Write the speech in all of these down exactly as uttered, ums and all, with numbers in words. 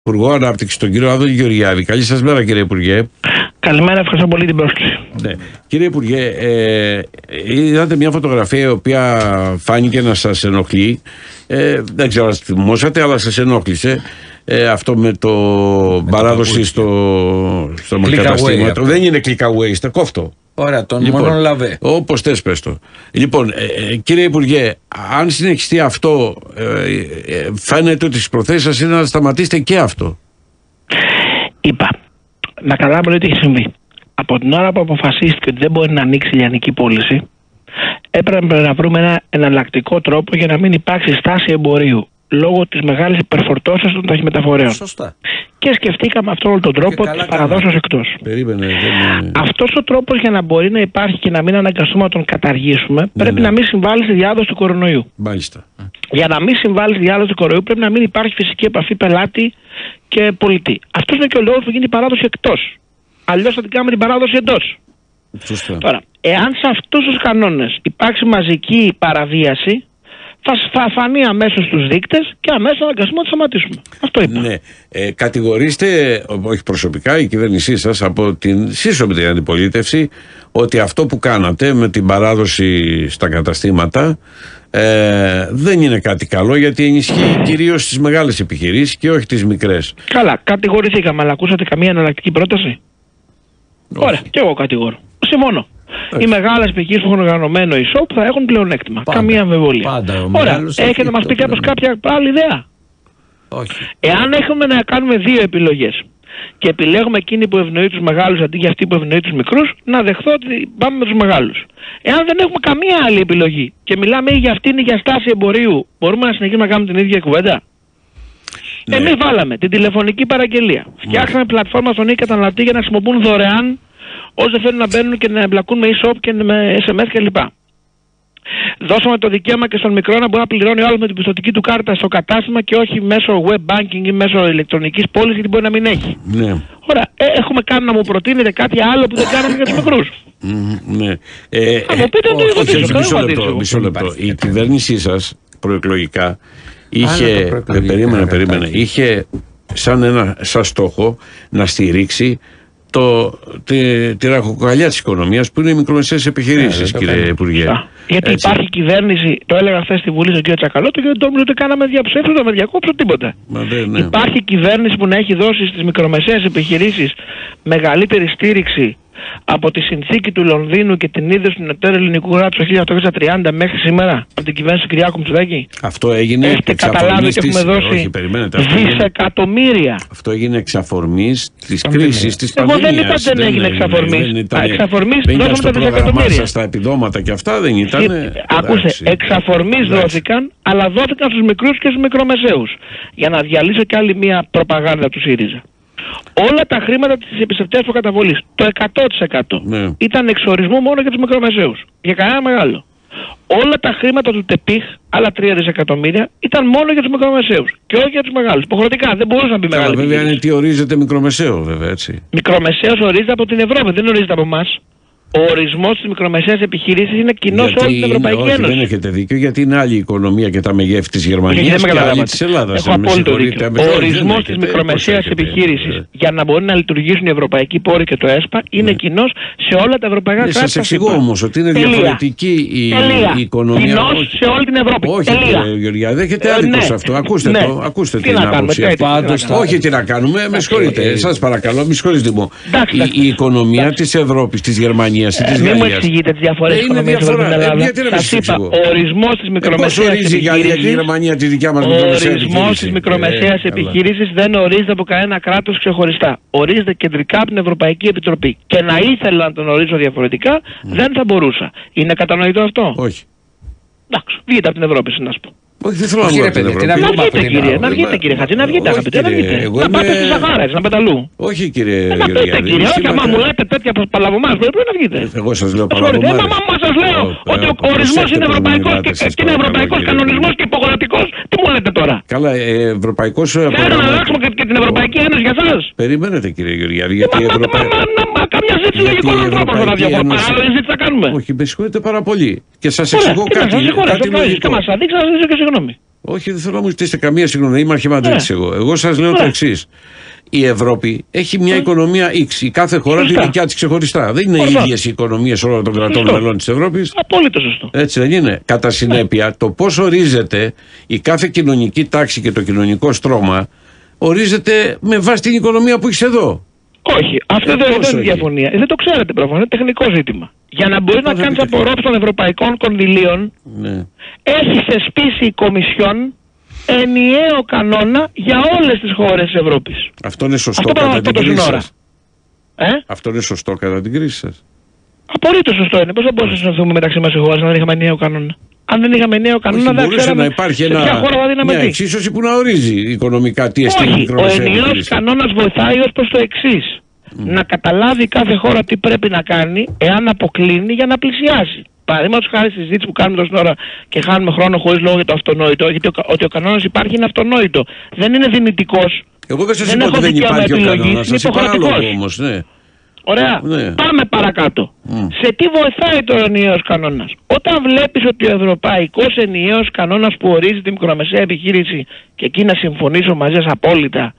Υπουργό Ανάπτυξη, τον κύριο Άδωνη Γεωργιάδη. Καλή σας μέρα, κύριε Υπουργέ. Καλημέρα, ευχαριστώ πολύ την πρόσκληση. Ναι. Κύριε Υπουργέ, ε, είδατε μια φωτογραφία η οποία φάνηκε να σας ενοχλεί. Ε, δεν ξέρω αν σας θυμόσατε, αλλά σας ενόχλησε. Ε, αυτό με το με παράδοση το στο, στο καταστήματο. Δεν είναι click away, είστε κόφτο. Ωραία, τον λοιπόν, μόνο λαβέ. Όπως θες πες το. Λοιπόν, ε, ε, κύριε Υπουργέ, αν συνεχιστεί αυτό, ε, ε, φαίνεται ότι στις προθέσεις σας είναι να σταματήσετε και αυτό. Είπα, να καταλάβουμε τι έχει συμβεί. Από την ώρα που αποφασίστηκε ότι δεν μπορεί να ανοίξει η λιανική πώληση, έπρεπε να βρούμε ένα εναλλακτικό τρόπο για να μην υπάρξει στάση εμπορίου λόγω της μεγάλης υπερφορτώσεως των ταχυμεταφορέων. Σωστά. Και σκεφτήκαμε αυτόν όλο τον τρόπο της παραδόσεως εκτός. Περίμενε. Δεν... Αυτός ο τρόπος για να μπορεί να υπάρχει και να μην αναγκαστούμε να τον καταργήσουμε, ναι, πρέπει ναι. να μην συμβάλλει στη διάδοση του κορονοϊού. Μάλιστα. Για να μην συμβάλλει στη διάδοση του κορονοϊού, πρέπει να μην υπάρχει φυσική επαφή πελάτη και πολιτή. Αυτός είναι και ο λόγος που γίνει η παράδοση εκτός. Αλλιώς θα την κάνουμε την παράδοση εντός. Σωστά. Τώρα, εάν σε αυτούς τους κανόνες υπάρξει μαζική παραβίαση, θα, θα φανεί αμέσως στους δείκτες και αμέσως αναγκαστούμε να το σταματήσουμε. Αυτό είπα. Ναι. Ε, κατηγορήστε, όχι προσωπικά, η κυβέρνησή σας από την σύσσωμη την αντιπολίτευση ότι αυτό που κάνατε με την παράδοση στα καταστήματα ε, δεν είναι κάτι καλό, γιατί ενισχύει κυρίως τις μεγάλες επιχειρήσεις και όχι τις μικρές. Καλά, κατηγορηθήκαμε, αλλά ακούσατε καμία εναλλακτική πρόταση? Όχι. Ωραία, και εγώ κατηγορώ. Συμφωνώ. Οι μεγάλες επιχειρήσεις που έχουν οργανωμένο e-shop θα έχουν πλεονέκτημα. Πάντα, καμία αμφιβολία. Πάντα, ωραία, έχετε να μας πει κάποιος κάποια άλλη ιδέα? Όχι. Εάν έχουμε να κάνουμε δύο επιλογές και επιλέγουμε εκείνη που ευνοεί τους μεγάλους αντί για αυτή που ευνοεί τους μικρούς, να δεχθώ ότι πάμε με τους μεγάλους. Εάν δεν έχουμε καμία άλλη επιλογή και μιλάμε ή για αυτήν ή για στάση εμπορίου, μπορούμε να συνεχίσουμε να κάνουμε την ίδια κουβέντα? Ναι. Εμείς βάλαμε την τηλεφωνική παραγγελία. Φτιάξαμε ναι. πλατφόρμα στον e-καταναλωτή για να χρησιμοποιούν δωρεάν όσοι δεν θέλουν να μπαίνουν και να εμπλακούν με e-shop και με ες εμ ες κλπ. Δώσαμε το δικαίωμα και στον μικρό να μπορεί να πληρώνει ο άλλος με την πιστωτική του κάρτα στο κατάστημα και όχι μέσω web banking ή μέσω ηλεκτρονικής πώλησης, γιατί μπορεί να μην έχει. Ναι. Ωραία, ε, έχουμε κάνει να μου προτείνετε κάτι άλλο που δεν κάναμε για τους μικρούς? Mm, ναι. ε, θα μου πείτε το ε, μισό λεπτό, μισό λεπτό. Η κυβέρνησή σας προεκλογικά είχε, ε, περίμενε, περίμενε, είχε σαν ένα σαν στόχο να στηρίξει το, τη, τη ραχοκοκαλιά της οικονομίας που είναι οι μικρομεσαίες επιχειρήσεις, yeah, κύριε Υπουργέ. Γιατί έτσι υπάρχει κυβέρνηση, το έλεγα χθες στη Βουλή στον κύριο Τσακαλώτο και δεν το νομίζω ότι κάναμε διαψεύσεις, δεν με διακόψω τίποτα. Μα δεν, ναι. Υπάρχει κυβέρνηση που να έχει δώσει στις μικρομεσαίες επιχειρήσεις μεγαλύτερη στήριξη από τη συνθήκη του Λονδίνου και την ίδρυση του Νοτέρου Ελληνικού κράτους το χίλια οκτακόσια τριάντα μέχρι σήμερα, από την κυβέρνηση του Κυριάκου Μητσοτάκη? Αυτό έγινε έχετε καταλάβει και έχουμε δώσει δισεκατομμύρια. Αυτό έγινε εξαφορμής της κρίσης της πανδημίας. Εγώ δεν είπα δεν έγινε εξαφορμής. Εξαφορμής δώσαμε τα δισεκατομμύρια. Στα επιδόματα και αυτά δεν ήταν. Ακούστε, εξαφορμής δόθηκαν, αλλά δόθηκαν στους μικρούς και στους μικρομεσαίους. Για να διαλύσω κι άλλη μια προπαγάνδα του ΣΥΡΙΖΑ. Όλα τα χρήματα της επιστευτές προκαταβολής, το εκατό τοις εκατό, ναι. ήταν εξορισμού μόνο για τους μικρομεσαίους. Για κανένα μεγάλο. Όλα τα χρήματα του ΤΕΠΙΧ, άλλα τρία δισεκατομμύρια, ήταν μόνο για τους μικρομεσαίους. Και όχι για τους μεγάλους. Υποχρεωτικά, δεν μπορούσε να μπει μεγάλη. Βέβαια είναι τι ορίζεται μικρομεσαίο, βέβαια έτσι. Μικρομεσαίος ορίζεται από την Ευρώπη, δεν ορίζεται από εμάς. Ο ορισμός της μικρομεσαίας επιχειρήσης είναι κοινός σε όλη την Ευρωπαϊκή είναι, Ένωση. Όχι, δεν έχετε δίκιο, γιατί είναι άλλη η οικονομία και τα μεγέθη της Γερμανίας και άλλη της Ελλάδας. Έχω απόλυτο δίκιο. Ο ορισμός της μικρομεσαίας επιχείρησης για να μπορεί να λειτουργήσουν οι ευρωπαϊκοί πόροι και το ΕΣΠΑ είναι κοινός σε όλα τα ευρωπαϊκά κράτη. Σας εξηγώ όμως ότι είναι διαφορετική η οικονομία. Κοινός σε όλη την Ευρώπη. Όχι, κύριε Γεωργιά, δεν έχετε άδικο σε αυτό. Ακούστε το, ακούστε την άποψη. Όχι, τι να κάνουμε, με συγχωρείτε. Σας παρακαλώ, με συγχωρείτε μου. Η οικονομία της Ευρώπης, της Γερμανίας. Μην μου εξηγείτε τις διαφορές της οικονομίας στην Ελλάδα. Σας είπα, ο ορισμός της μικρομεσαίας επιχείρησης δεν ορίζεται από κανένα κράτος ξεχωριστά. Ορίζεται κεντρικά από την Ευρωπαϊκή Επιτροπή. Και να ήθελα να τον ορίσω διαφορετικά, δεν θα μπορούσα. Είναι κατανοητό αυτό? Όχι. Εντάξει, βγείτε από την Ευρώπη, να σου πω. Όχι, δεν θέλω να βγω από την Ευρώπη. Να βγείτε, κύριε, να βγείτε, κύριε Χατζη, να βγείτε, αγαπητέ, να βγείτε. Να πάτε στις Σαχάρες, να πεταλού. Όχι, κύριε Γεωργιάδη. Κύριε, όχι, άμα μου λέτε τέτοια παλαβομάς, πρέπει να βγείτε. Εγώ σας λέω παλαβομάς. Μα σας λέω ότι ο ορισμός είναι ευρωπαϊκός και είναι ευρωπαϊκός κανονισμός και υποχρεωτικός. Τι μου λέτε τώρα? Καλά, ευρωπαϊκός. Θέλω να αλλάξουμε και την Ευρωπαϊκή Ένωση για σας. Περιμένετε, κύριε Γεωργιάδη, γιατί η Ευρωπαϊκή. Καμιά ζήτηση λογικών ανθρώπων θα διαφορά. Άλλη ζήτηση θα κάνουμε. Όχι, με συγχωρείτε πάρα πολύ. Και σας εξηγώ κάτι. Κάτι μας αδείξει, να σας ζητήσω και συγγνώμη. Όχι, δεν θέλω να μου ζητήσετε καμία συγγνώμη. Είμαι αρχιμαντρίτης εγώ. Εγώ σας λέω το εξής. Η Ευρώπη έχει μια οικονομία X. Η κάθε χώρα τη δικιά της ξεχωριστά. Δεν είναι οι ίδιες οι οικονομίες όλων των κρατών μελών της Ευρώπης. Απόλυτο σωστό. Έτσι δεν είναι. Κατά συνέπεια, το πώς ορίζεται η κάθε κοινωνική τάξη και το κοινωνικό στρώμα ορίζεται με βάση την οικονομία που έχεις εδώ. Όχι, αυτό δεν είναι διαφωνία. Δεν το ξέρετε προφανώς, είναι τεχνικό ζήτημα. Για να μπορεί να κάνει απορρόφηση των ευρωπαϊκών κονδυλίων, ναι. έχει θεσπίσει η Κομισιόν ενιαίο κανόνα για όλες τις χώρες της Ευρώπης. Αυτό είναι σωστό αυτό κατά την κρίση σας. Ε? Αυτό είναι σωστό κατά την κρίση σας. Απολύτως σωστό είναι. Πώς θα μπορούσαμε να συναντηθούμε μεταξύ μας οι χώρες αν δεν είχαμε ενιαίο κανόνα? Αν δεν είχαμε νέο κανόνα, δεν ξέραμε να υπάρχει σε ποια χώρα θα δίναμε μια εξίσωση που να ορίζει οικονομικά τι εστί μικρομεσαία. Ο ενιαίος κανόνας βοηθάει ως προς το εξής. Mm. Να καταλάβει κάθε χώρα τι πρέπει να κάνει εάν αποκλίνει για να πλησιάσει. Παραδείγματος χάρη στη συζήτηση που κάνουμε τόση ώρα και χάνουμε χρόνο χωρίς λόγο για το αυτονόητο, γιατί ο, ότι ο κανόνας υπάρχει είναι αυτονόητο. Δεν είναι δυνητικός. Εγώ δεν σας είπα ότι δεν υπάρχει ο κανόνας. Σας είπα άλλο όμως, ναι. Ωραία. Ναι. Πάμε παρακάτω. Mm. Σε τι βοηθάει το ενιαίος κανόνας? Όταν βλέπεις ότι ο ευρωπαϊκός ενιαίος κανόνας που ορίζει τη μικρομεσαία επιχείρηση, και εκεί να συμφωνήσω μαζί σας απόλυτα,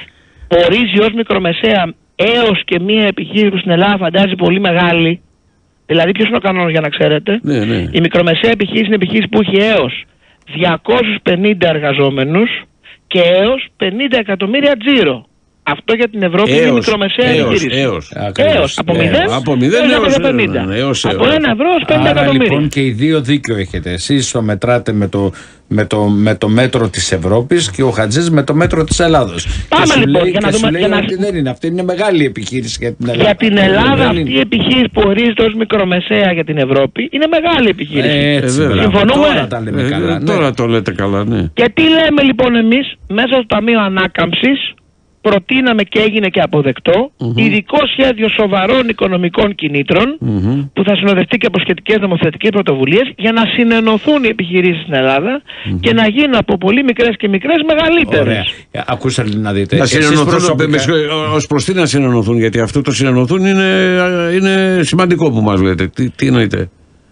ορίζει ως μικρομεσαία έως και μία επιχείρηση που στην Ελλάδα φαντάζει πολύ μεγάλη. Δηλαδή ποιος είναι ο κανόνας για να ξέρετε? Ναι, ναι. Η μικρομεσαία επιχείρηση είναι επιχείρηση που έχει έως διακόσιους πενήντα εργαζόμενους και έως πενήντα εκατομμύρια τζίρο. Αυτό για την Ευρώπη έως, είναι μικρομεσαία επιχείρηση. Έως, έως. Από μηδέν από μηδέν έως πενήντα. Από ένα ευρώ ως πέντε εκατομμύρια. Λοιπόν και οι δύο δίκιο έχετε. Εσείς το μετράτε με το, με, το, με το μέτρο της Ευρώπης και ο Χατζής με το μέτρο της Ελλάδος. Πάμε και λοιπόν λέει, για να και δούμε. Σου λέει ότι δεν είναι. Αυτή είναι μεγάλη επιχείρηση για την Ελλάδα. Για την Ελλάδα αυτή η επιχείρηση που ορίζεται ως μικρομεσαία για την Ευρώπη είναι μεγάλη επιχείρηση. Έτσι, ε, συμφωνούμε. Τώρα τα λέμε ε, καλά. Ναι. Τώρα το λέτε καλά, ναι. Και τι λέμε λοιπόν εμείς μέσα στο Ταμείο Ανάκαμψης? Προτείναμε και έγινε και αποδεκτό mm-hmm. ειδικό σχέδιο σοβαρών οικονομικών κινήτρων mm-hmm. που θα συνοδευτεί και από σχετικές νομοθετικές πρωτοβουλίες για να συνενωθούν οι επιχειρήσεις στην Ελλάδα mm-hmm. και να γίνουν από πολύ μικρές και μικρές μεγαλύτερες. Ωραία. Ακούστε να δείτε. Να συνενωθούν, ως προς τι να συνενωθούν, γιατί αυτό το συνενωθούν είναι, είναι σημαντικό που μας λέτε. Τι, τι εννοείτε?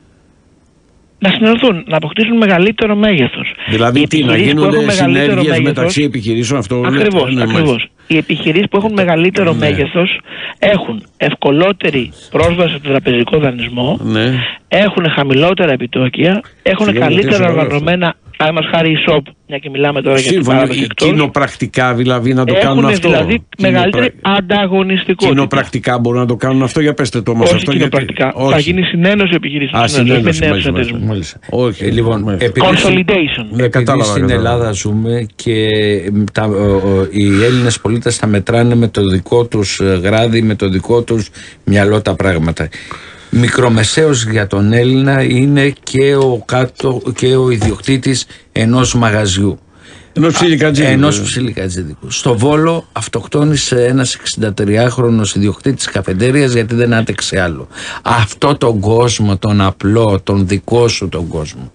Να συνενωθούν, να αποκτήσουν μεγαλύτερο μέγεθος. Δηλαδή τι, να γίνονται συνέργειες μεταξύ επιχειρήσεων, αυτό? Ακριβώς, ναι, ακριβώς. Οι επιχειρήσεις που έχουν μεγαλύτερο ναι. μέγεθος έχουν ευκολότερη πρόσβαση στο τραπεζικό δανεισμό, ναι. έχουν χαμηλότερα επιτόκια, έχουν Συγγνώμη, καλύτερα οργανωμένα, άμα χάρη e-shop, μια και μιλάμε τώρα για την παράδοση εκτός. Κοινοπρακτικά δηλαδή να το έχουν κάνουν αυτό. Έχουν δηλαδή μεγαλύτερη ανταγωνιστικότητα. Κοινοπρακτικά μπορούν να το κάνουν αυτό, για πέστε το μας αυτό. Κοινοπρακτικά. Γιατί... Θα γίνει συνένωση επιχειρήσεων. Α, συνένωση με νέους εταιρισμούς. Όχι, λοιπόν, consolidation. Επειδή στην Ελλάδα ζούμε και τα, ο, ο, οι Έλληνες πολίτες θα μετράνε με το δικό τους γράδι, με το δικό τους μυαλό τα πράγματα. Μικρομεσαίος για τον Έλληνα είναι και ο, κάτω, και ο ιδιοκτήτης ενός μαγαζιού. Ενός ψιλικατζίδικου. Ενός ψιλικατζίδικου. Στο Βόλο αυτοκτόνησε ένας εξηντατριάχρονος ιδιοκτήτης καφετέριας γιατί δεν άντεξε άλλο. Αυτό τον κόσμο, τον απλό, τον δικό σου τον κόσμο,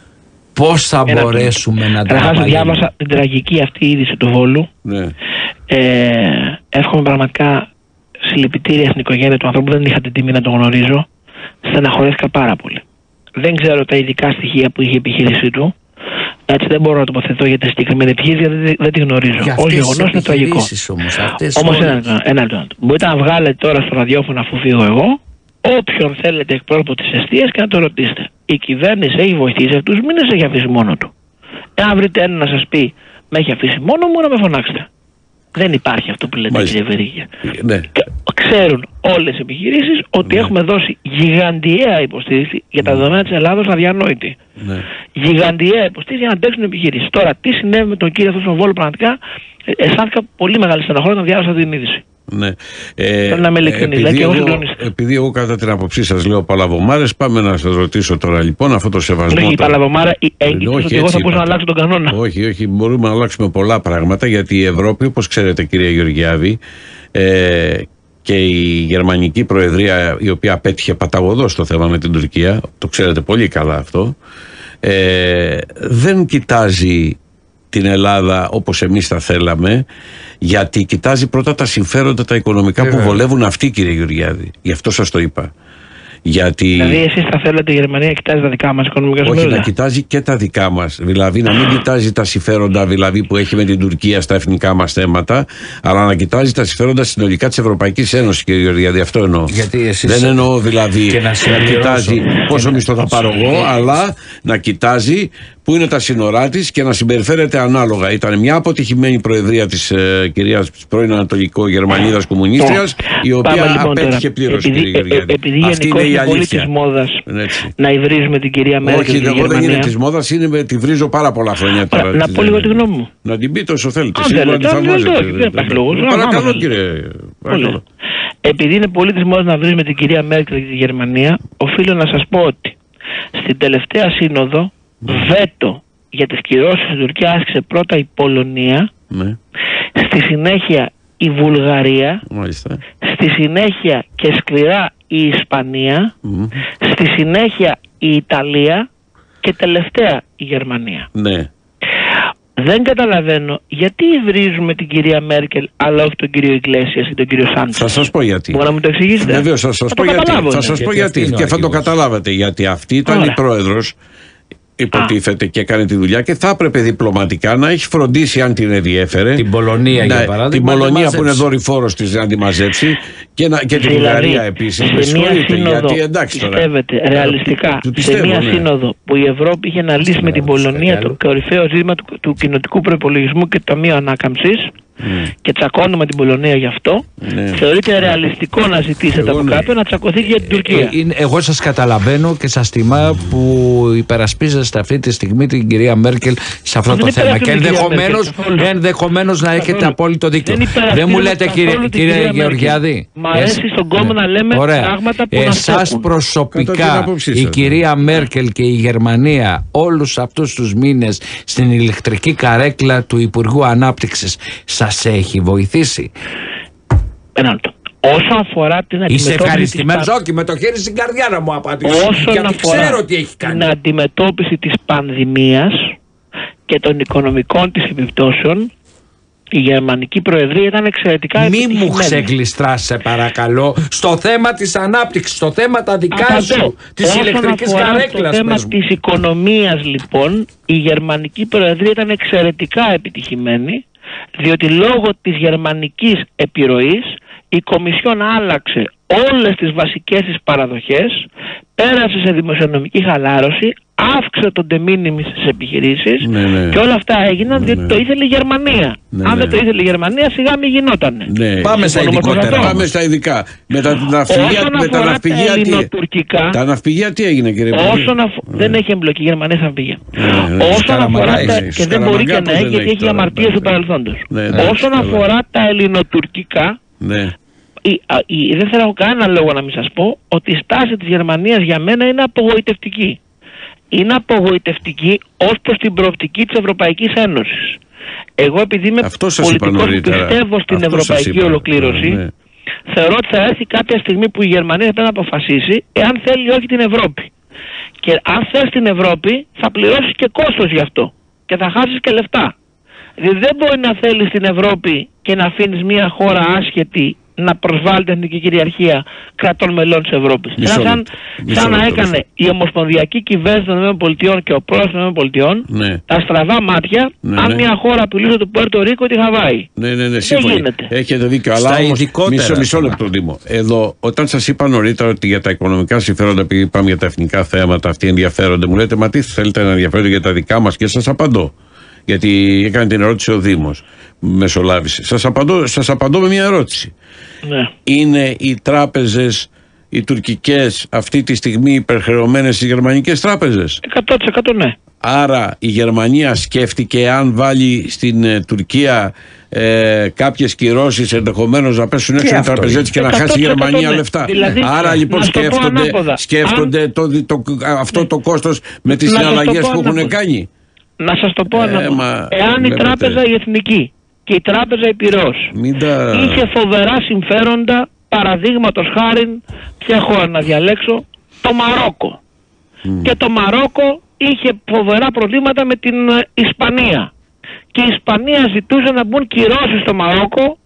πώς θα Ένα μπορέσουμε να τα απαλληλούμε? Διάβασα την τραγική αυτή είδηση του Βόλου. Ναι. Ε, εύχομαι πραγματικά συλληπιτήρια στην οικογένεια του ανθρώπου, δεν είχα την τιμή να τον γνωρίζω. Στεναχωρέθηκα πάρα πολύ. Δεν ξέρω τα ειδικά στοιχεία που είχε η επιχείρησή του. Έτσι δεν μπορώ να τοποθετηθώ για τη συγκεκριμένη επιχείρηση, γιατί δεν, δεν τη γνωρίζω. Ως γεγονός είναι τραγικό. Όμως ένα λεπτό, ένα λεπτό. Μπορείτε να βγάλετε τώρα στο ραδιόφωνο, αφού φύγω εγώ, όποιον θέλετε εκπρόσωπο της εστίας και να το ρωτήσετε. Η κυβέρνηση έχει βοηθήσει αυτούς, μην σε έχει αφήσει μόνο του. Εάν βρείτε ένα να σας πει με έχει αφήσει μόνο μου, να με φωνάξετε. Δεν υπάρχει αυτό που λέτε, κύριε Βερίγια. Ναι. Ξέρουν όλες οι επιχειρήσεις ότι ναι. έχουμε δώσει γιγαντιαία υποστήριξη για τα ναι. δεδομένα της Ελλάδος αδιανόητη. Ναι. Γιγαντιαία υποστήριξη για να αντέξουν οι επιχειρήσεις. Τώρα, τι συνέβη με τον κύριο αυτό στον Βόλο, πραγματικά αισθάνθηκα πολύ μεγάλη στεναχώρια να διάβασα την είδηση. Ναι. Ε, Θέλω να είμαι ειλικρινής. Επειδή, εγώ, εγώ, επειδή εγώ κατά την άποψή σας λέω παλαβομάρες, πάμε να σας ρωτήσω τώρα λοιπόν αυτό το σεβασμό. Όχι, η παλαβομάρα έγκυται ότι εγώ θα μπορούσα να αλλάξω τον κανόνα. Όχι, όχι, μπορούμε να αλλάξουμε πολλά πράγματα, γιατί η Ευρώπη, όπως ξέρετε κυρία Γεωργιάδη, ε, και η Γερμανική Προεδρία, η οποία πέτυχε παταγωδώς το θέμα με την Τουρκία, το ξέρετε πολύ καλά αυτό, ε, δεν κοιτάζει την Ελλάδα όπως εμείς θα θέλαμε, γιατί κοιτάζει πρώτα τα συμφέροντα τα οικονομικά yeah. που βολεύουν αυτοί, κύριε Γεωργιάδη. Γι' αυτό σας το είπα. Γιατί... Δηλαδή, εσείς θα θέλετε η Γερμανία να κοιτάζει τα δικά μας οικονομικά συμφέροντα? Όχι, να κοιτάζει και τα δικά μας. Δηλαδή, να μην κοιτάζει τα συμφέροντα δηλαδή, που έχει με την Τουρκία στα εθνικά μας θέματα, αλλά να κοιτάζει τα συμφέροντα συνολικά της Ευρωπαϊκής Ένωσης, κύριε Γεωργιάδη. Δηλαδή, αυτό εννοώ. Γιατί εσείς... Δεν εννοώ δηλαδή να, να κοιτάζει πόσο μισθό θα πάρω εγώ, αλλά να κοιτάζει πού είναι τα σύνορά της και να συμπεριφέρεται ανάλογα. Ήταν μια αποτυχημένη προεδρία της ε, κυρίας πρώην Ανατολικό-Γερμανίδας Κομμουνίστριας, η οποία λοιπόν απέτυχε πλήρως, κύριε Γεωργιάδη. Επειδή γενικώς είναι πολύ της μόδας να υβρίζουμε την κυρία Μέρκελ. Όχι, εγώ δεν είναι της μόδας, είναι, τη βρίζω πάρα πολλά χρόνια τώρα. Να πω λίγο τη γνώμη μου. Να την πείτε όσο θέλετε. Αν θέλετε, αν θέλετε, όχι, δεν υπάρχει λόγος. Παρακαλώ, κύριε. Επειδή είναι πολύ της μόδας να βρίζουμε την κυρία Μέρκελ και τη Γερμανία, οφείλω να σας πω ότι στην τελευταία σύνοδο βέτο για τις κυρώσεις στην Τουρκία άσκησε πρώτα η Πολωνία, ναι. Στη συνέχεια η Βουλγαρία, μάλιστα. Στη συνέχεια και σκληρά η Ισπανία, mm. στη συνέχεια η Ιταλία και τελευταία η Γερμανία. Ναι. Δεν καταλαβαίνω γιατί υβρίζουμε την κυρία Μέρκελ αλλά όχι τον κύριο Ιγκλέσιας ή τον κύριο Σάντσες. Θα σας πω γιατί. Μπορεί να μου το εξηγήσετε? Βεβαίως, θα σας πω γιατί. Θα σας πω γιατί και θα το καταλάβετε. Γιατί αυτή ήταν Άρα. η πρόεδρος, υποτίθεται, και έκανε τη δουλειά και θα έπρεπε διπλωματικά να έχει φροντίσει, αν την ενδιέφερε, την Πολωνία, να, για παράδειγμα, την Πολωνία που είναι δορυφόρος της, να τη μαζέψει και, να, και την Βουλγαρία επίσης. Σε μια σύνοδο, γιατί, εντάξει, πιστεύετε τώρα, ρεαλιστικά, του, του πιστεύω, σε μια ναι. σύνοδο που η Ευρώπη είχε να λύσει με την Πολωνία το κορυφαίο ζήτημα του, του κοινοτικού προϋπολογισμού και το Ταμείο Ανάκαμψης, Mm. και τσακώνουμε με την Πολωνία γι' αυτό, ναι. θεωρείται ρεαλιστικό να ζητήσετε εγώ, από ναι. κάποιον να τσακωθεί για την Τουρκία? Ε, ε, εγώ σας καταλαβαίνω και σας τιμά που υπερασπίζεστε αυτή τη στιγμή την κυρία Μέρκελ σε αυτό το θέμα και ενδεχομένως, ενδεχομένως να έχετε απόλυτο δίκιο. Δεν, δεν μου λέτε, κύριε, κύριε Γεωργιάδη? Μ' αρέσει στον κόμμα ναι. να λέμε Ωραία. πράγματα που Εσάς να προσωπικά η κυρία Μέρκελ και η Γερμανία όλους αυτούς τους μήνες στην ηλεκτρική καρέκλα του Υπουργού Ανάπτυξης σας έχει βοηθήσει? Έναν Όσον αφορά την αντιμετώπιση. Είσαι ευχαριστημένος? Όχι, με το χέρι στην καρδιά να μου απαντήσεις. Όσον αφορά τι έχει κάνει. την αντιμετώπιση της πανδημίας και των οικονομικών της επιπτώσεων, η Γερμανική Προεδρία ήταν εξαιρετικά Μη επιτυχημένη. Μη μου ξεγλιστράς, σε παρακαλώ, στο θέμα της ανάπτυξης, στο θέμα τα δικά Απαντώ. σου, της ηλεκτρικής καρέκλας. Στο θέμα της οικονομίας, λοιπόν, η Γερμανική Προεδρία ήταν εξαιρετικά επιτυχημένη, διότι λόγω της γερμανικής επιρροής η Κομισιόν άλλαξε όλες τις βασικές της παραδοχές, πέρασε σε δημοσιονομική χαλάρωση, αύξησε τον de minimis στις επιχειρήσεις, ναι, ναι. και όλα αυτά έγιναν ναι, διότι ναι. το ήθελε η Γερμανία. Ναι, Αν ναι. δεν το ήθελε η Γερμανία, σιγά μη γινότανε. Ναι. Πάμε στα ειδικότερα. Πάμε στα ειδικά. Με τα ναυπηγεία, με τα ναυπηγεία, τα ελληνοτουρκικά. Τα ναυπηγεία τι έγινε, κύριε Πρόεδρε? Αφ... ναι. Δεν έχει εμπλοκή η Γερμανία στα ναυπηγεία. Ναι, ναι. Όσον αφορά τα... και δεν μπορεί και να έχει, γιατί έχει αμαρτίες του παρελθόντος. Όσον αφορά τα ελληνοτουρκικά, Η, α, η, δεν θέλω κανένα λόγο να μην σας πω ότι η στάση της Γερμανίας για μένα είναι απογοητευτική. Είναι απογοητευτική ως προς την προοπτική της Ευρωπαϊκής Ένωσης. Εγώ, επειδή είμαι πολιτικός που πιστεύω στην Αυτό ευρωπαϊκή ολοκλήρωση, ναι. θεωρώ ότι θα έρθει κάποια στιγμή που η Γερμανία θα πρέπει να αποφασίσει εάν θέλει όχι την Ευρώπη. Και αν θες την Ευρώπη θα πληρώσεις και κόστος γι' αυτό και θα χάσεις και λεφτά. Δηλαδή δεν μπορεί να θέλεις την Ευρώπη και να αφήνεις μια χώρα άσχετη να προσβάλλει την εθνική κυριαρχία κρατών μελών της Ευρώπης. Μισό, σαν μισό, σαν να έκανε η ομοσπονδιακή κυβέρνηση των ΗΠΑ και ο πρόεδρος των ΗΠΑ ναι. τα στραβά μάτια, ναι, αν ναι. μια χώρα απειλούσε το Πουέρτο Ρίκο τη Χαβάη. Ναι, ναι, ναι, σύμφωνοι. Έχετε δίκιο. Αλλά όμως, μισό, μισό λεπτό, Δήμο. Εδώ, όταν σας είπα νωρίτερα ότι για τα οικονομικά συμφέροντα, επειδή πάμε για τα εθνικά θέματα, αυτοί ενδιαφέρονται, μου λέτε, μα τι θέλετε να ενδιαφέρονται για τα δικά μας, και σας απαντώ. Γιατί έκανε την ερώτηση ο Δήμος, μεσολάβησε. Σας απαντώ, σας απαντώ με μια ερώτηση. Ναι. Είναι οι τράπεζες, οι τουρκικές, αυτή τη στιγμή υπερχρεωμένες στις γερμανικές τράπεζες? εκατό τοις εκατό ναι. Άρα η Γερμανία σκέφτηκε αν βάλει στην ε, Τουρκία ε, κάποιες κυρώσεις, ενδεχομένως να πέσουν έξω οι τραπεζές και να χάσει η Γερμανία ναι. λεφτά. Δηλαδή, Άρα λοιπόν σκέφτονται, σκέφτονται αν... το, το, το, αυτό ναι. το κόστος με τις συναλλαγές που έχουν κάνει. Να σας το πω ε, μα, εάν βλέπετε. η τράπεζα η εθνική και η τράπεζα η Πυραιός τα... είχε φοβερά συμφέροντα, παραδείγματος χάριν, ποια χώρα να διαλέξω, το Μαρόκο. Mm. Και το Μαρόκο είχε φοβερά προβλήματα με την Ισπανία. Και η Ισπανία ζητούσε να μπουν κυρώσεις στο Μαρόκο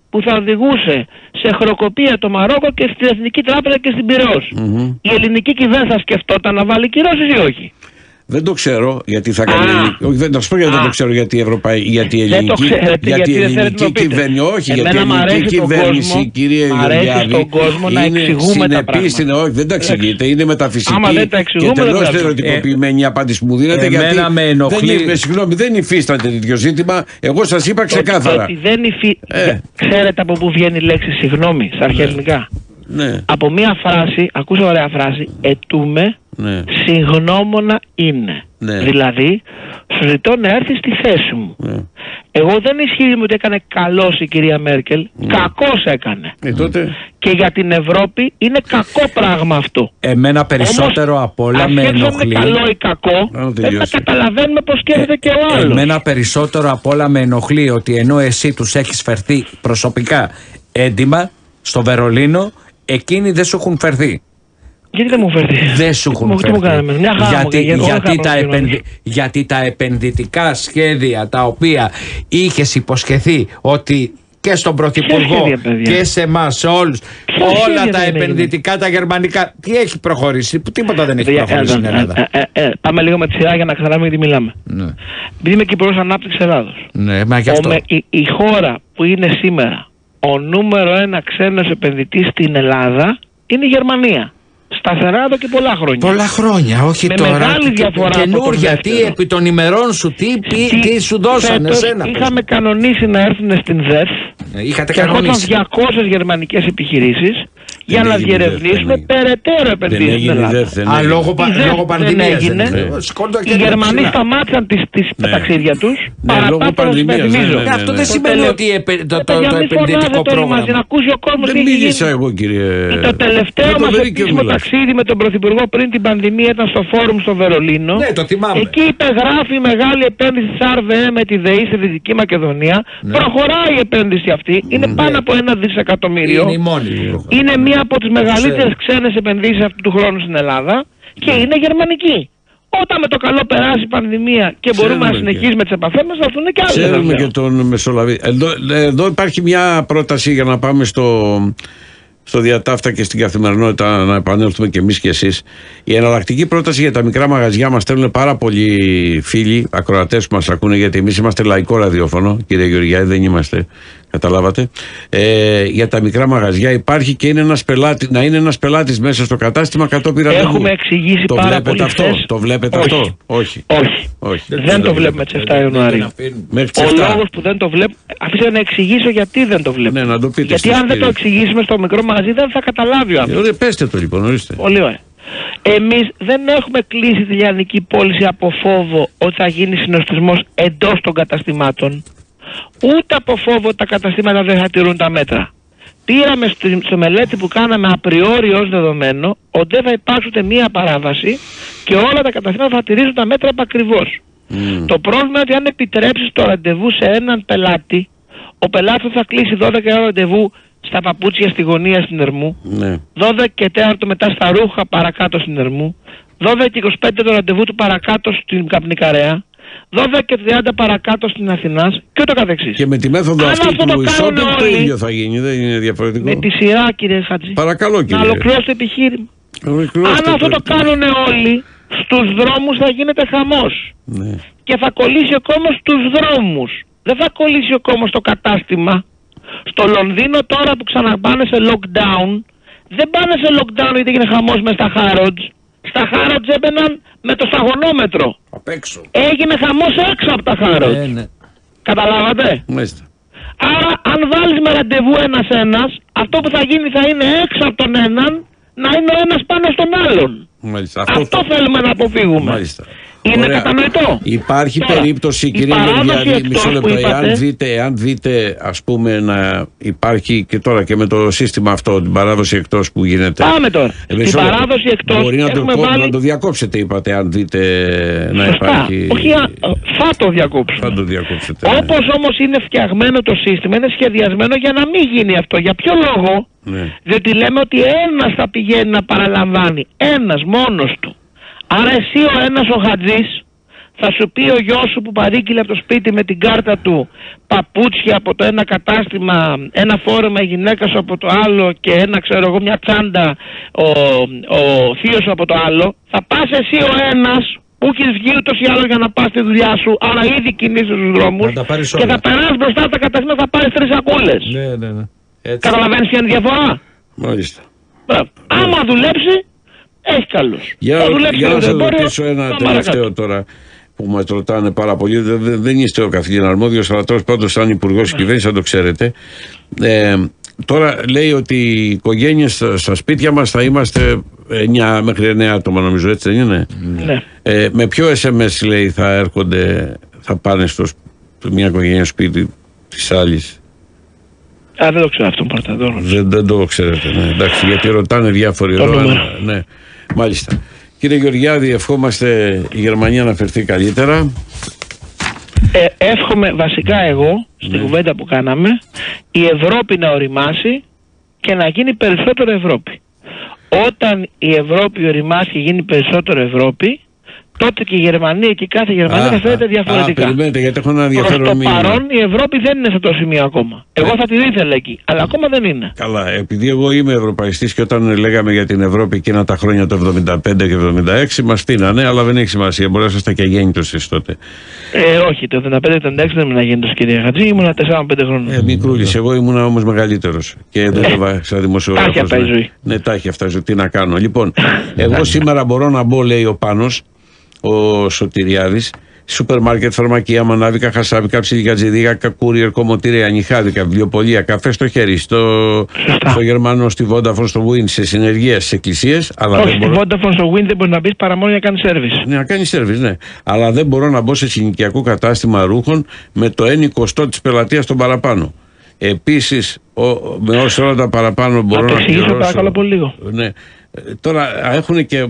που θα οδηγούσε σε χρεοκοπία το Μαρόκο και στην Εθνική Τράπεζα και στην Πειραιώς. Mm-hmm. Η ελληνική κυβέρνηση θα σκεφτόταν να βάλει κυρώσεις ή όχι? Δεν το ξέρω γιατί θα κάνει. Όχι, δεν το πω γιατί δεν το ξέρω γιατί η Ευρωπαϊκή. Γιατί η ελληνική, ξέρετε, γιατί γιατί η ελληνική κυβέρνηση. Όχι, γιατί η ελληνική κυβέρνηση, κύριε Γεωργιάδη, είναι συνεπή. Όχι, δεν τα εξηγείτε. Είναι μεταφυσική και τελώς θεωρητικοποιημένη η απάντηση που μου δίνετε. Γιατί. Συγγνώμη, δεν υφίσταται τέτοιο ζήτημα. Εγώ σας είπα ξεκάθαρα. Ξέρετε από πού βγαίνει η λέξη συγγνώμη στα αρχαία ελληνικά? Ναι. Από μία φράση, ακούσα ωραία φράση, ετούμε, ναι. Συγγνώμονα είναι. Ναι. Δηλαδή, σου ζητώ να έρθει στη θέση μου. Ναι. Εγώ δεν ισχύει ότι έκανε καλός η κυρία Μέρκελ, ναι. Κακός έκανε. Ε, τότε... Και για την Ευρώπη είναι κακό πράγμα αυτό. Εμένα περισσότερο όμως, απ' όλα με ενοχλεί. Αν καλό ή κακό, δεν θα καταλαβαίνουμε πώς σκέφτεται ε, και ο άλλος. Εμένα περισσότερο απ' όλα με ενοχλεί ότι ενώ εσύ τους έχεις φερθεί προσωπικά έντιμα στο Βερολίνο, εκείνοι δεν σου έχουν φερθεί. Γιατί δεν μου φέρθει? Δεν σου έχουν φέρθει. Γιατί, γιατί, τα επενδυ... γιατί τα επενδυτικά σχέδια τα οποία είχες υποσχεθεί ότι και στον Πρωθυπουργό και σε εμάς, σε όλους, όλα τα επενδυτικά, έγινε? Τα γερμανικά, τι έχει προχωρήσει? Τίποτα δεν έχει προχωρήσει στην Ελλάδα. Ε, ε, ε, πάμε λίγο με τη σειρά για να καταλάβουμε γιατί μιλάμε. Ναι. Επειδή είμαι Κυπρός Ανάπτυξης Ελλάδος. Ναι, μα γι' αυτό. Ο, η, η χώρα που είναι σήμερα ο νούμερο ένα ξένος επενδυτής στην Ελλάδα είναι η Γερμανία. Σταθερά εδώ και πολλά χρόνια. Πολλά χρόνια, όχι με τώρα. Μεγάλη διαφορά. Καινούρια, τι επί των ημερών σου, τι, τι, τι σου δώσανε εσένα? Είχαμε κανονίσει να έρθουν στην ΔΕΘ. Είχατε και κανονίσει. διακόσιες γερμανικές επιχειρήσεις για να διερευνήσουμε περαιτέρω επενδύσεις στην Ελλάδα. Α, λόγω πανδημίας. Οι Γερμανοί σταμάτησαν τα ταξίδια τους. Λόγω πανδημίας. Αυτό δεν σημαίνει ότι το επενδυτικό πρόγραμμα. Δεν μίλησα εγώ, κύριε. Το τελευταίο μας επίσημο ταξίδι με τον Πρωθυπουργό πριν την πανδημία ήταν στο φόρουμ στο Βερολίνο. Ναι, το θυμάμαι. Εκεί υπεγράφει η μεγάλη επένδυση της αρ βι ε με τη ΔΕΗ στη Δυτική Μακεδονία. Προχωράει η επένδυση αυτή. Είναι πάνω από ένα δισεκατομμύριο. Είναι η μόνη. Είναι μία από τις μεγαλύτερες ξένες επενδύσεις αυτού του χρόνου στην Ελλάδα και είναι γερμανική. Όταν με το καλό περάσει η πανδημία και μπορούμε Ξέρουμε να συνεχίσουμε τις επαφές μας, θα έρθουν και άλλες. Ξέρουμε και τον Μεσολαβή. Εδώ, εδώ υπάρχει μια πρόταση για να πάμε στο, στο διατάφτα και στην καθημερινότητα, να επανέλθουμε και εμείς και εσείς. Η εναλλακτική πρόταση για τα μικρά μαγαζιά μας στέλνουν πάρα πολλοί φίλοι, ακροατές που μας ακούνε, γιατί εμείς είμαστε λαϊκό ραδιόφωνο, κύριε Γεωργιάδη, δεν είμαστε. Καταλάβατε. Ε, για τα μικρά μαγαζιά υπάρχει και είναι ένας πελάτη, να είναι ένας πελάτης μέσα στο κατάστημα κατόπιν ραντεβού. Έχουμε εξηγήσει το πάρα πολύ αυτό, χθες. Το βλέπετε Όχι. αυτό? Όχι. Όχι. Όχι. Δεν, δεν το βλέπουμε τις εφτά Ιανουαρίου. Ο λόγος που δεν το βλέπουμε, αφήστε να εξηγήσω γιατί δεν το βλέπουμε. Ναι, να το πείτε. Γιατί αν δεν το εξηγήσουμε στο μικρό μαγαζί δεν θα καταλάβει ο άνθρωπος. Ε, πέστε το λοιπόν, ορίστε. Πολύ ωραία. Εμείς δεν έχουμε κλείσει τη λιανική πώληση από φόβο ότι θα γίνει συνοστισμός εντός των καταστημάτων. Ούτε από φόβο ότι τα καταστήματα δεν θα τηρούν τα μέτρα. Πήραμε στη, στο μελέτη που κάναμε απριόρι ως δεδομένο ότι δεν θα υπάρξει ούτε μία παράβαση και όλα τα καταστήματα θα τηρήσουν τα μέτρα επακριβώς. Mm. Το πρόβλημα είναι ότι αν επιτρέψεις το ραντεβού σε έναν πελάτη, ο πελάτης θα κλείσει δώδεκα ώρα ραντεβού στα παπούτσια στη γωνία στην Ερμού, mm. δώδεκα και τέσσερα μετά στα ρούχα παρακάτω στην Ερμού, δώδεκα και είκοσι πέντε το ραντεβού του παρακάτω στην Καπνικαρέα, δώδεκα και τριάντα παρακάτω στην Αθηνάς και ούτω καθεξής. Και με τη μέθοδο αν αυτή του εισόδου το όλοι, ίδιο θα γίνει, δεν είναι διαφορετικό. Με τη σειρά, κύριε Χατζή. Παρακαλώ, κύριε. Να ολοκληρώσω το επιχείρημα. Ολοκληρώστε αν αυτό το, το κάνουν όλοι, στους δρόμους θα γίνεται χαμός. Ναι. Και θα κολλήσει ο κόμμος στους δρόμους. Δεν θα κολλήσει ο κόμμος στο κατάστημα. Στο Λονδίνο τώρα που ξαναπάνε σε lockdown, δεν πάνε σε lockdown γιατί έγινε χαμός μες στα Harrods. Στα Harrods έμπαιναν με το σταγονόμετρο. Απ' έξω. Έγινε χαμός έξω από τα Harrods. Ναι, ναι. Καταλάβατε. Μάλιστα. Άρα αν βάλεις με ραντεβού ένας-ένας, αυτό που θα γίνει θα είναι έξω από τον έναν, να είναι ο ένας πάνω στον άλλον. Μάλιστα. Αυτό, αυτό θέλουμε να αποφύγουμε. Μάλιστα. Είναι Ωραία. Κατανοητό. Υπάρχει Τώρα, περίπτωση, κύριε Γεωργιάδη, μισό λεπτό, εάν δείτε, εάν δείτε ας πούμε να υπάρχει και τώρα και με το σύστημα αυτό, την παράδοση εκτός που γίνεται. Πάμε τώρα. Ε, την παράδοση εκτός μπορεί να το, βάλει... να το διακόψετε, είπατε, αν δείτε να Σωστά. υπάρχει. Όχι, θα το διακόψουμε. Θα το διακόψετε. Όπως ναι. όμως είναι φτιαγμένο το σύστημα, είναι σχεδιασμένο για να μην γίνει αυτό. Για ποιο λόγο? Ναι. Διότι λέμε ότι ένας θα πηγαίνει να παραλαμβάνει. Ένας μόνος του. Άρα εσύ ο ένας ο Χατζής Θα σου πει ο γιος σου που παρήγγειλε από το σπίτι με την κάρτα του παπούτσια από το ένα κατάστημα, ένα φόρεμα η γυναίκα σου από το άλλο και ένα, ξέρω εγώ, μια τσάντα ο, ο θείος σου από το άλλο. Θα πας εσύ ο ένας που έχεις βγει ούτως ή άλλως για να πας στη δουλειά σου, αλλά ήδη κινείσαι στους δρόμους και θα περάσεις μπροστά από τα καταστήματα, θα πάρεις τρεις σακούλες. Ναι, ναι, ναι. Καταλαβαίνεις ποια είναι η διαφορά? Μάλιστα. Άμα δουλέψει, έχει καλούς. Για, για να σας ρωτήσω ένα τελευταίο τώρα που μας ρωτάνε πάρα πολύ. Δεν, δεν είστε ο καθηγητής αρμόδιος, αλλά τέλος πάντων σαν υπουργός κυβέρνησης θα το ξέρετε. Ε, τώρα λέει ότι οι οικογένειες στα, στα σπίτια μας θα είμαστε εννιά μέχρι εννιά άτομα, νομίζω, έτσι δεν είναι? Ναι. Ε, με ποιο ες εμ ες λέει θα έρχονται, θα πάνε στο μια οικογένεια σπίτι της άλλης? Α, δεν το ξέρω αυτό, Παρταδόρο. Δεν, δεν το ξέρετε, ναι. Εντάξει, γιατί ρωτάνε διάφοροι εδώ. Ναι, μάλιστα. Κύριε Γεωργιάδη, ευχόμαστε η Γερμανία να φερθεί καλύτερα. Ε, εύχομαι βασικά εγώ, στην ναι. κουβέντα που κάναμε, η Ευρώπη να οριμάσει και να γίνει περισσότερο Ευρώπη. Όταν η Ευρώπη οριμάσει και γίνει περισσότερο Ευρώπη, τότε και η Γερμανία και κάθε Γερμανία θα φαίνεται διαφορετικά. Α, περιμένετε, γιατί έχω ένα ενδιαφέρον μήνυμα. Προς το μήνυμα. παρόν η Ευρώπη δεν είναι σε αυτό το σημείο ακόμα. Εγώ θα την ήθελα εκεί, αλλά ακόμα δεν είναι. Καλά, επειδή εγώ είμαι ευρωπαϊστής και όταν λέγαμε για την Ευρώπη εκείνα τα χρόνια το εβδομήντα πέντε και εβδομήντα έξι μας στείνανε, αλλά δεν έχει σημασία. Μπορεί να είσαστε και γέννητος εσείς τότε. Ε, όχι, το εβδομήντα πέντε εβδομήντα έξι δεν ήμουν γέννητος, κύριε Χατζή, ήμουν τέσσερα πέντε χρόνια. Ε, μικρούλης, εγώ ήμουν όμως μεγαλύτερος και δεν έβαλα σαν δημοσιογράφος. Τάχει αυτά η ζωή. Ναι, τάχει αυτά η ζωή. Τι να κάνω. Λοιπόν, εγώ σήμερα μπορώ να μπω, λέει ο Πάνος, ο Σωτηριάδης, σούπερ μάρκετ, φαρμακεία, μανάβικα, χασάβικα, ψιλικατζιδίκα, courier, κομμωτήρια, νυχάδικα, βιβλιοπωλεία, καφέ στο χέρι, στο, στο Γερμανό, στη Vodafone, στο Win, σε συνεργείες, σε εκκλησίες. Όχι, στη μπορώ... Vodafone, στο Win δεν μπορεί να μπει παρά μόνο για να κάνει service. Ναι, να κάνει service, ναι. Αλλά δεν μπορώ να μπω σε συνοικιακό κατάστημα ρούχων με το ένα εικοστό της πελατείας των παραπάνω. Επίσης, με όσα όλα τα παραπάνω μπορώ να, να πληρώσω. Να το εξηγήσω παρακαλώ πολύ λίγο. Ναι. Τώρα έχουν και...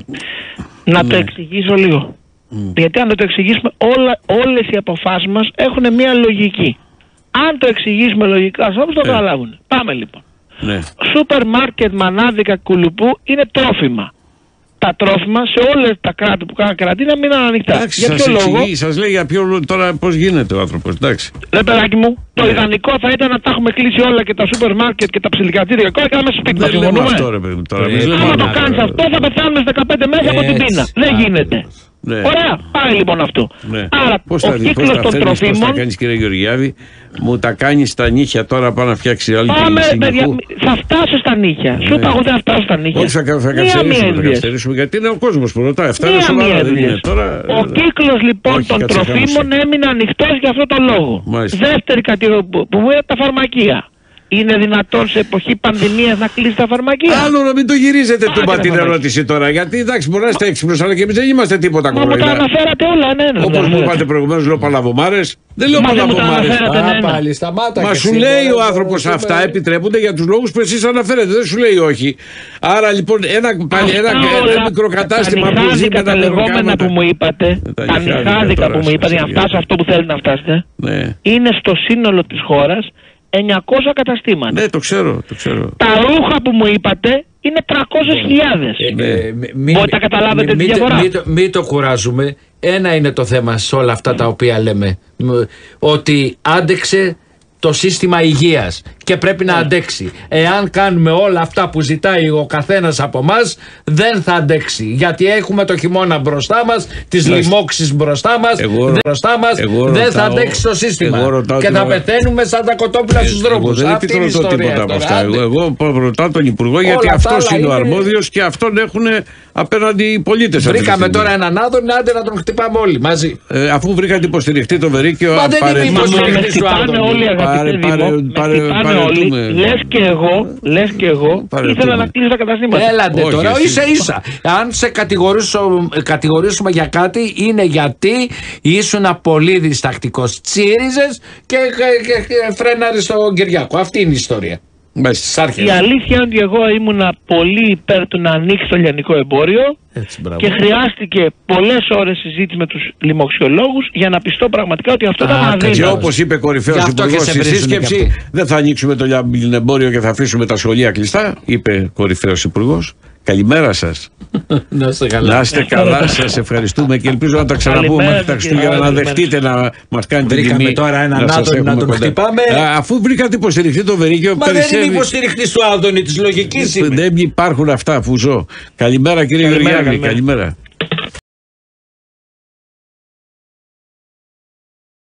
Να ναι. το εξηγήσω λίγο. Mm. Γιατί αν δεν το εξηγήσουμε, όλα, όλες οι αποφάσεις μας έχουν μια λογική. Αν το εξηγήσουμε λογικά, όπως το καταλάβουν. Ε. Πάμε λοιπόν. Ναι. Σούπερ μάρκετ, μανάδικα, κουλουπού είναι τρόφιμα. Τα τρόφιμα σε όλες τα κράτη που κάνουν καραντίνα μείναν ανοιχτά. Εντάξει, για ποιο σας λόγο? Εξηγεί, σας λέει για ποιο λόγο τώρα πώς γίνεται ο άνθρωπος. Εντάξει. Ρε παιδάκι μου, το ναι. ιδανικό θα ήταν να τα έχουμε κλείσει όλα και τα σούπερ μάρκετ και τα ψιλικατήρια και όλα και να μέσα σπίτι μας. Δεν λέμε αυτό, ρε παιδί. Τώρα, ε, άμα το κάνεις αυτό θα πεθάνουμε δεκαπέντε μέρες από την πείνα. Δεν γίνεται. Ναι. Ωραία, πάει λοιπόν αυτό. Ναι. Άρα πώς ο θα, κύκλος πώς των θα τροφίμων. Πώς θα κάνεις, κύριε Γεωργιάδη, μου τα κάνεις στα νύχια τώρα, πάω να φτιάξει άλλη Πάμε, παιδιά, θα φτάσω στα νύχια. Ναι. Σου είπα εγώ δεν θα φτάσω στα νύχια. Όχι, θα, θα καθυστερήσουμε, θα καθυστερήσουμε, γιατί είναι ο κόσμος που ρωτάει. Αυτά είναι σοβαρά, δεν είναι τώρα. Ο κύκλος λοιπόν όχι, των τροφίμων έμεινε ανοιχτός για αυτό τον λόγο. Μάλιστα. Δεύτερη κατηγορία που μου είναι τα φαρμακεία. Είναι δυνατόν σε εποχή πανδημίας να κλείσει τα φαρμακεία? Άλλο να μην το γυρίζετε του την ερώτηση τώρα. Γιατί εντάξει, μπορεί να είστε έξυπνος, αλλά και εμείς δεν είμαστε τίποτα ακόμα. Μα μου τα αναφέρατε όλα, ναι, ναι. Όπως μου είπατε προηγουμένως, λέω παλαβομάρες. Δεν λέω παλαβομάρες. Πάλι σταμάτα. Μα σου λέει ο άνθρωπος αυτά επιτρέπονται για τους λόγους που εσείς αναφέρετε. Δεν σου λέει όχι. Άρα λοιπόν ένα, ένα, ένα μικρό κατάστημα που ζει με τα λεγόμενα που μου είπατε, τα νυχάδικα που μου είπατε, για να φτάσω αυτό που θέλετε να φτάσετε, είναι στο σύνολο της χώρας εννιακόσια καταστήματα. Ναι, το ξέρω, το ξέρω. Τα ρούχα που μου είπατε είναι τριακόσιες χιλιάδες. Μπορείτε να καταλάβετε τη διαφορά? Μην το, μη το κουράζουμε. Ένα είναι το θέμα σε όλα αυτά τα οποία λέμε. Ότι άντεξε το σύστημα υγείας και πρέπει να αντέξει. Εάν κάνουμε όλα αυτά που ζητάει ο καθένας από εμάς, δεν θα αντέξει. Γιατί έχουμε το χειμώνα μπροστά μας, τις λοιμώξεις μπροστά μας, εγώ, μπροστά μας εγώ δεν ρωτάω, θα αντέξει το σύστημα. Και θα την... πεθαίνουμε σαν τα κοτόπουλα στους δρόμους. Δεν ρωτώ τίποτα από αυτά. Εγώ, εγώ ρωτάω τον Υπουργό, γιατί αυτός είναι ο αρμόδιος και αυτόν έχουν απέναντι οι πολίτες. Βρήκαμε τώρα έναν Άδωνη, άντε να τον χτυπάμε όλοι μαζί. Ε, αφού βρήκατε υποστηριχτή το Βερίκιο, μα δεν είναι υποστηριχτή του Άδωνη. Λες και εγώ, λες και εγώ ήθελα να κλείσω τα καταστήματα. Έλατε όχι, τώρα, ίσα ίσα. Αν σε κατηγορήσουμε για κάτι, είναι γιατί ήσουν πολύ διστακτικός. Τσίριζες και, και, και φρέναρες τον Κυριάκο. Αυτή είναι η ιστορία. Η αλήθεια είναι ότι εγώ ήμουνα πολύ υπέρ του να ανοίξει το λιανικό εμπόριο. Έτσι, και χρειάστηκε πολλές ώρες συζήτηση με τους λοιμοξιολόγους για να πιστώ πραγματικά ότι αυτό ήταν αδύνατο. Και όπως είπε κορυφαίος υπουργός στη σύσκεψη, δεν θα ανοίξουμε το λιανικό εμπόριο και θα αφήσουμε τα σχολεία κλειστά, είπε κορυφαίος υπουργός. Καλημέρα σας. Να είστε καλά. Να είστε καλά, σας ευχαριστούμε και ελπίζω να τα ξαναπούμε μέχρι τα Χριστούγεννα, να δεχτείτε να μας κάνετε την τιμή. Τώρα έναν Άδωνη να τον χτυπάμε. Αφού βρήκατε υποστηριχτή το Βερίκιο. Μα δεν είναι υποστηριχτής του Άδωνη, της λογικής είναι. Δεν υπάρχουν αυτά, αφού ζω. Καλημέρα κύριε Γεωργιάδη, καλημέρα.